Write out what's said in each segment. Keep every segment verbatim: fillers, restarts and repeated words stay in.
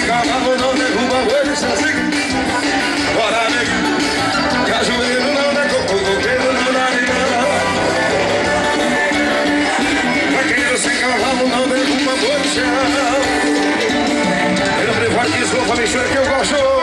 cavalo não derruba boi sozinho. Bora, nego, cajueiro não dá coco, coqueiro não dá ninguém. Vaqueiro sem cavalo não derruba boi no chão. Eu prefiro que sou pra mexer que eu gosto.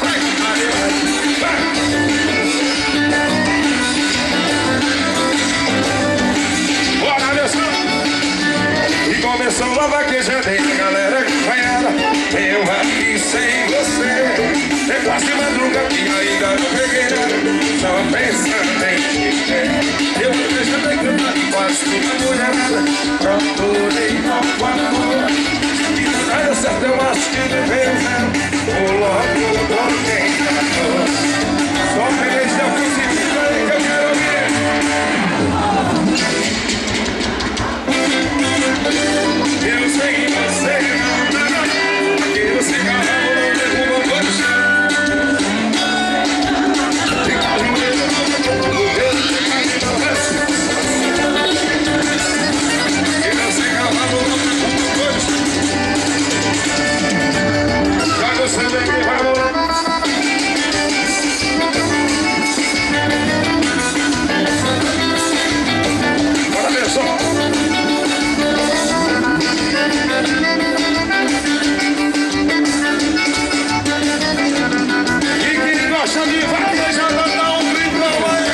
Começou a vaquejada e a galera acompanhada. Eu aqui sem você. É quase madruga que ainda não peguei nada. Só pensando em te eu vejo bem cantar e quase toda mulherada. Procurei novo amor e não dá certo, eu acho que deveu zero. O logo por quem tratou. Só feliz eu consegui, que eu quero ouvir. Eu sei que você não dá, que você cavalo não derruba o boi no chão. Fica no meio do dedo, fica no resto. Que você cavalo não derruba o boi no chão. Já você vem que vai morar. Bora ver só. Gosta de vaquejada, dá um grito aí.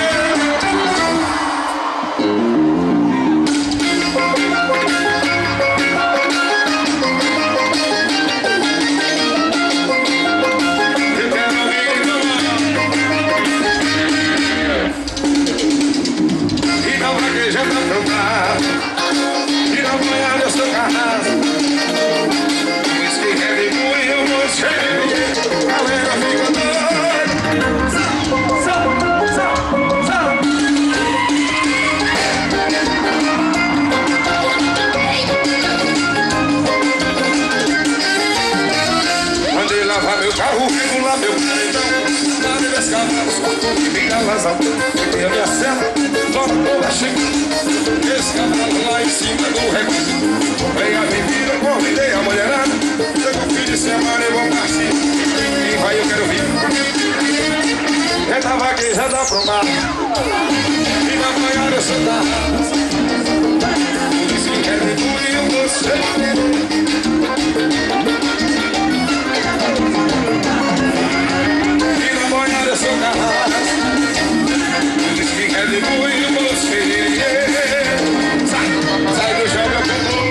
Eu quero ouvir e na vaquejada cantar e na banhada eu sou carrado. Diz que é de boi eu não sei. Galera fica doida. Mandei lavar meu carro, regular meu paredão. Lavei meus cavalos, cortou de mim na razão. Peguei a minha seta, logo toda cheia. Esse cavalo lá em cima do reguinho. Comprei a bebida, convidei a mulherada. Chegou fim de semana e vou partir. Quem vai eu quero vir. É da vaquejada pro mar e na banhada eu sou da. Por isso que quer destruir você. E na banhada eu sou da. Por isso que quer destruir você. Sai, sai do chão, meu cantor.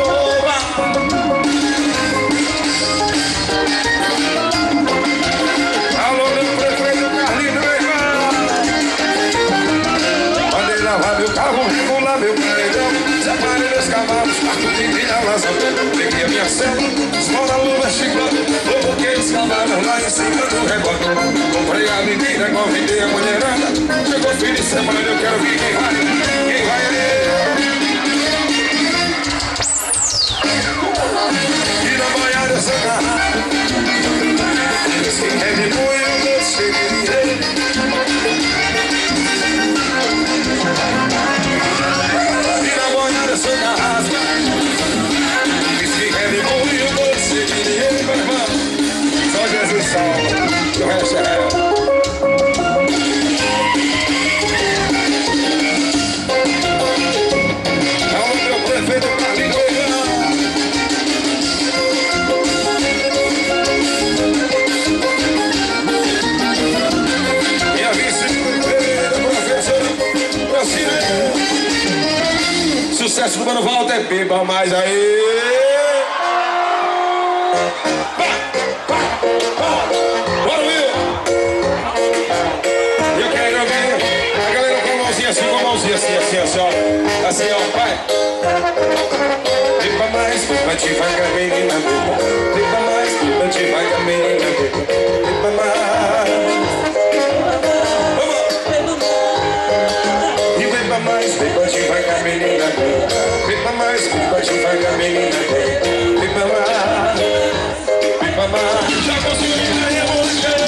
Lavar meu carro, regular meu paredão. Separei meus cavalos, parto de mim na razão. Peguei a minha cela, esmola, luva, chiclete. Coloquei os cavalos lá em cima do rebote. Comprei a menina, convidei a mulherada. Chegou fim de semana, eu quero ver quem vai. Quem vai ali? E na banhada eu sou carrado. Quem é de boi eu não sei. E na banhada eu sou carrasco. Diz que é de bom e eu vou seguir ele, meu irmão. Só Jesus salva, o resto é real. Calma, meu prefeito Carlinhos Goiano. Minha vice-prefeita, professora Brasileira. Sucesso do Mano Walter, beba mais aí. Bora, Will. Eu quero ver a galera com a mãozinha assim, com a mãozinha assim, assim, assim, ó. Assim, ó, vai. Beba mais, beba devagar, menina. Beba mais, beba devagar, menina. Beba mais. Beba mais, beba devagar, menina. Beba mais, beba devagar, menina. Beba mais, beba mais. Já conseguiu entender a música?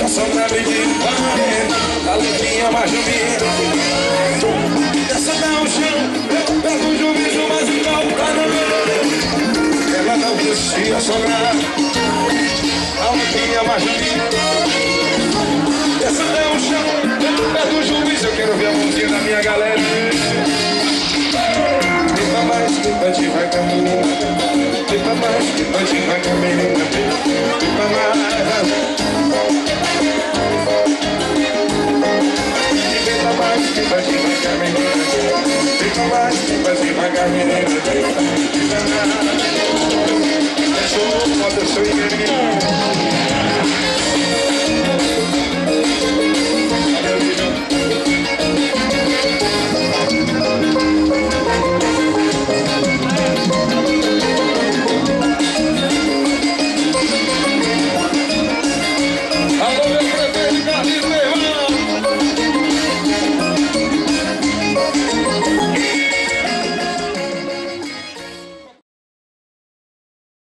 só pra pedir pagamento. A louquinha mais jumenta. Essa dá o chão, eu pego o juízo, mas o pau tá no meu. Ela não deixa sograr. A louquinha mais jumenta. Essa dá o chão, eu pego o juízo. Eu quero ver a mãozinha da minha galera. Pipa mais, pipa devagar, menina. Pipa mais, pipa devagar, menina. Pipa mais. Pipa mais, pipa devagar, menina. Pipa mais, pipa devagar, menina. Pipa mais. Deixa eu, deixa eu ir, menina.